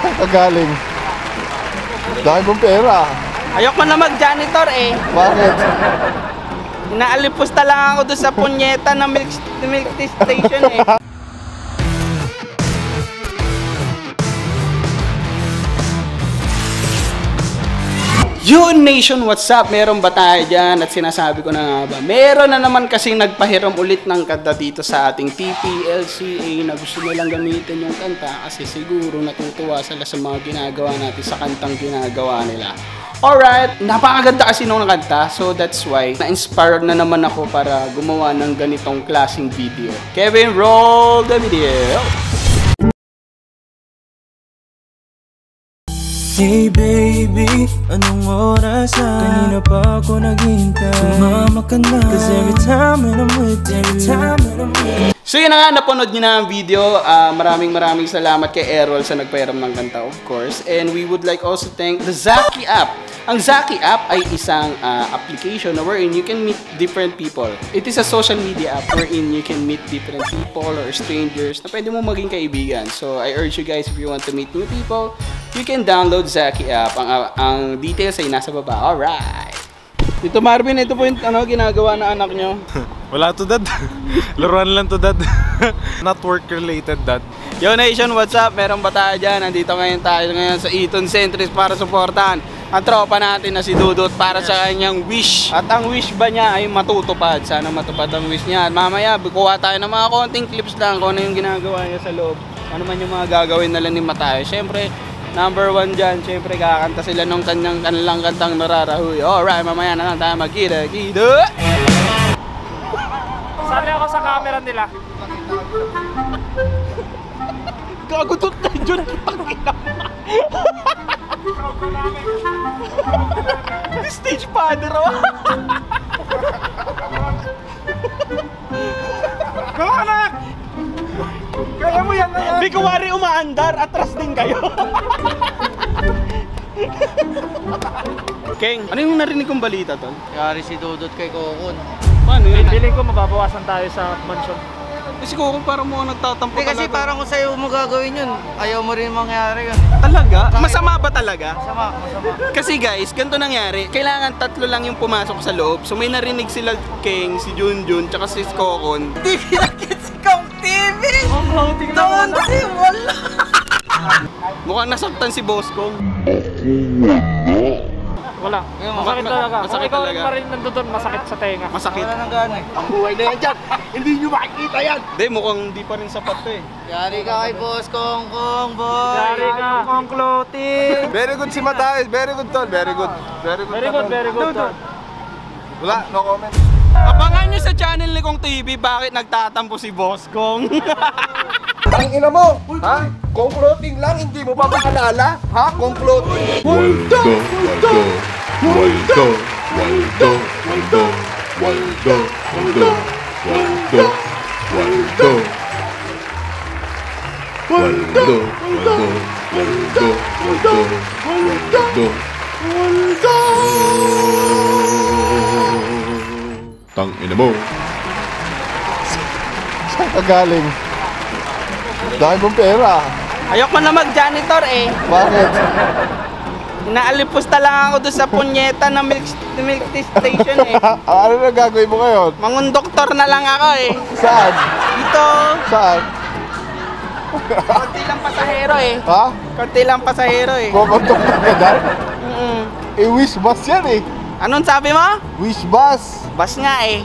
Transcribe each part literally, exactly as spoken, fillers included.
Saan ka galing? Dahil mong pera. Ayoko na mag-janitor eh. Bakit? Inaalipusta lang ako doon sa punyeta ng milk, milk tea station eh. Yun nation, what's up? Meron ba tayo dyan? At sinasabi ko na nga ba, meron na naman kasing nagpahiram ulit ng kanta dito sa ating T P L C A na gusto nilang gamitin yung kanta kasi siguro natutuwa sila sa mga ginagawa natin sa kantang ginagawa nila. Alright, napakaganda kasi nung kanta, so that's why na-inspired na naman ako para gumawa ng ganitong klaseng video. Kevin, roll the video! Hey baby, anong oras na? Kanina pa ako naghihintay. Sumama ka na, cause every time when I'm with you, every time when I'm with you. So yun na nga, napanood nyo na ang video. uh, Maraming maraming salamat kay Errol sa nagpairam ng kanta, of course. And we would like also thank the Zaki app. Ang Zaki app ay isang uh, application na wherein you can meet different people. It is a social media app wherein you can meet different people or strangers na pwede mo maging kaibigan. So I urge you guys, if you want to meet new people, you can download Zaki app. Ang, uh, ang details ay nasa baba. Alright. Dito Marvin, ito po yung ano, ginagawa na anak nyo. Wala to dad. Laruan lang to dad. Not work related dad. Yo nation, what's up? Meron ba tayo dyan? Nandito ngayon tayo ngayon sa Eton Centris para supportahan ang tropa natin na si Dudut para sa kanyang wish. At ang wish ba niya ay matutupad. Sana matupad ang wish niya. At mamaya, kuha tayo ng mga konting clips lang kung ano yung ginagawa niya sa loob. Ano man yung mga gagawin nila ni Matayo. Siyempre, number one dyan, siyempre kakanta sila nung kanyang kanilang kantang Nararahuy. Alright, mamaya na lang tayo magkita-kita. Sali ako sa camera nila. Gagutot na dyan, kitang ina. Stage father, oh. Go anak! Kaya mo yan anak! Di kuwari umaandar, atras din kayo. Keng, ano yung narinig kong balita, tol? Yari si Dudut kay Kokon. Paano yun? Feeling ko mababawasan tayo sa mansion. Kasi Kokon parang mo nagtatampo Hindi kasi talaga. parang kung sa'yo mo gagawin yun, ayaw mo rin mangyari yun. Talaga? Masama ba talaga? Masama, masama. Kasi guys, ganito nangyari. Kailangan tatlo lang yung pumasok sa loob. So may narinig sila Keng, si Junjun, tsaka si Kokon. Hindi pinakit si Kong T V! Ang clothing Doon si wala! Mukhang nasaktan si Boss Kong. Wala. Masakit Masakit- talaga. Kung masakit ikaw talaga. rin pa rin nandun, masakit sa tenga. Masakit. Wala nang gana eh. Ang buhay na yan dyan. Hindi nyo makikita yan. Hindi, mukhang hindi pa rin sapat to eh. Yari ka kay Boss Kong Kong, boy! Yari ka. Ang clothing! Very good si Matay. Very good tol. Very good. Very good. Very good, very good. tol. Wala, no comment. Abangan nyo sa channel ni Kong T V bakit nagtatampo si Boss Kong. Ang ina mo, ha? Kung clothing lang, hindi mo pa maalala? Ha? Kung clothing. Waldo, Waldo, Waldo, Waldo, Waldo, Waldo, Waldo, Waldo, Waldo, Waldo, Waldo, Waldo, Waldo, Waldo, Tang ina mo. Saan ka galing? Dahil mong pera. Ayoko na mag-janitor eh. Bakit? Inaalipusta lang ako doon sa punyeta ng milk, milk tea station eh. Ano na gagawin mo ngayon? Mangundoktor na lang ako eh. Saan? Dito, Saan? konti lang pasahero eh. Ha? Konti lang pasahero eh. Kukontok ka dahil? Mm-mm. Eh, wish bus yan eh. Anong sabi mo? Wish bus. Bas nga eh.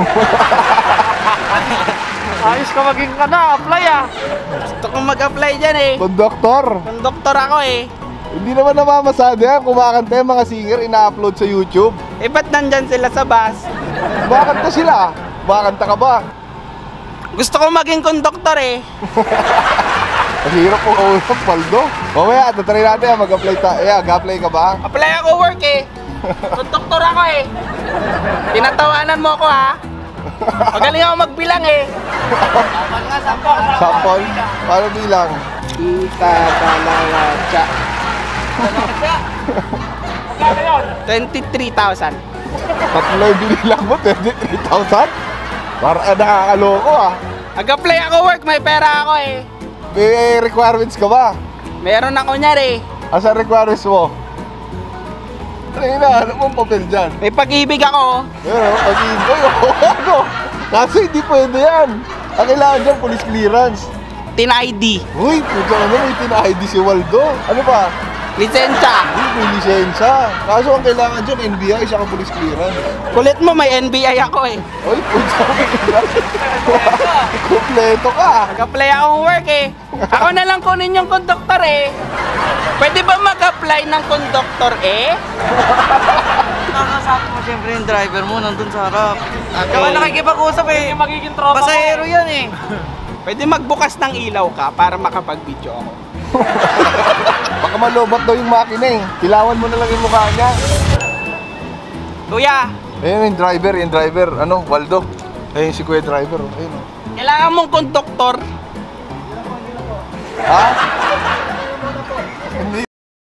Ayos ka maging ano, apply ah. Gusto kong mag-apply dyan eh. Konduktor. Kondoktor ako eh. Hindi naman namamasada yan. Kumakanta yung mga singer, ina-upload sa YouTube. Eh ba't nandyan sila sa bus? Bakit ka sila? Kumakanta ka ba? Gusto kong maging kondoktor eh. Ang hirap po kausap, Paldo. Mamaya, tatry natin, mag-apply tayo. Eh, mag-apply ka ba? Apply ako work eh. Kondoktor ako eh. Tinatawanan mo ako ha. Magaling ako magbilang eh. Sampal nga, sampal! Sample? Paano bilang? Kita talaga siya. twenty-three thousand. Tatlo yung binilang mo, twenty-three thousand? Para nakakaloko ah. Mag-apply ako work, may pera ako eh. May requirements ka ba? Meron ako nyari. Asa requires mo? Ay na, ano mong papel dyan? May pag-ibig ako. Pero, pag-ibig, ano? Kaso hindi pwede yan. Ang kailangan dyan, police clearance. Tin-I D. Uy, puto ano, may tina-I D si Waldo. Ano ba? Lisensya. Uy, may lisensya. Kaso ang kailangan dyan, N B I, saka police clearance. Kulit mo, may N B I ako eh. Uy, puto kompleto ka. Mag-apply akong work eh. Ako na lang kunin yung conductor eh. Pwede ba mag-apply ng conductor eh? Nakakasama mo siyempre yung driver mo nandun sa harap. Okay. Kaya nakikipag-usap eh. Magiging tropa Pasahero yan eh. Pwede magbukas ng ilaw ka para makapag-video ako. Baka malobat daw yung makina eh. Tilawan mo na lang yung mukha niya. Kuya, Ayun yung driver, yung driver. Ano, Waldo. Ayun si Kuya driver. oh. Ayun. oh. kailangan mong conductor. Ha? Hindi.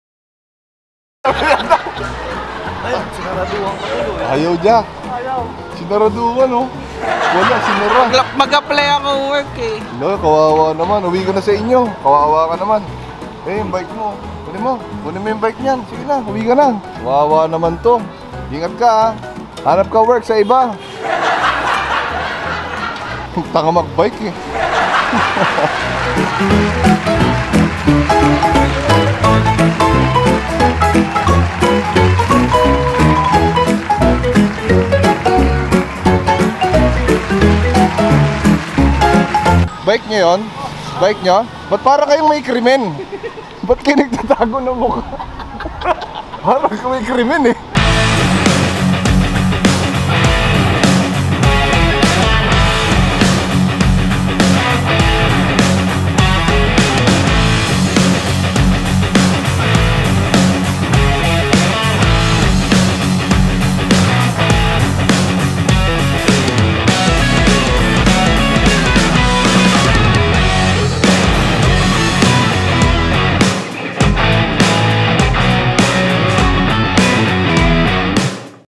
Ayaw dya. Sinaraduan oh. Wala, sinara. Mag- Mag-apply akong work eh. No, kawawa naman. Uwi ka na sa inyo. Kawawa ka naman. Eh, yung bike mo. Kunin mo. Kunin mo yung bike niyan. Sige na, uwi ka na. Kawawa naman to. Ingat ka ha. Hanap ka work sa iba. Tanga mag-bike eh. Bike niyo yun? Bike niyo? Ba't para kayong may krimen? Ba't kayo nagtatago ng mukha? Parang kayo may krimen eh.